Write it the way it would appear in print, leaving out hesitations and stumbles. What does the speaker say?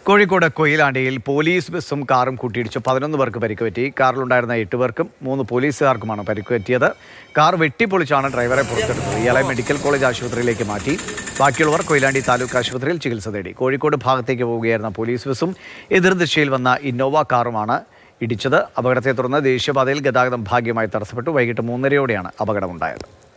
Kozhikode കൊയിലാണ്ടിയിൽ police ബസ്സും കാറും കൂട്ടിയിടിച്ചു 11 പേർക്ക് പരിക്കുപറ്റി. കാറിലുണ്ടായിരുന്ന 8 പേർക്കും 3 പോലീസുകാർക്കുമാണ് പരിക്കുപറ്റിയത്. കാർ വെട്ടിപ്പൊളിച്ചാണ് ഡ്രൈവറെ പുറത്തെടുത്തത്. ഇയാളെ മെഡിക്കൽ കോളേജ് ആശുപത്രിയിലേക്ക് മാറ്റി. ബാക്കിയുള്ളവർ കൊയിലാണ്ടി താലൂക്ക് ആശുപത്രിയിൽ ചികിത്സ തേടി. കോഴിക്കോട് ഭാഗത്തേക്ക് പോവുകയായിരുന്ന പോലീസ് ബസ്സും എതിർദിശയിൽ വന്ന ഇന്നോവ കാറുമാണ് ഇടിച്ചത്. അപകടത്തെ തുടർന്ന് ദേശീയപാതയിൽ ഗതാഗതം ഭാഗികമായി തടസ്സപ്പെട്ടു. വൈകിട്ട് 3:30-ഓടെയാണ് അപകടമുണ്ടായത്.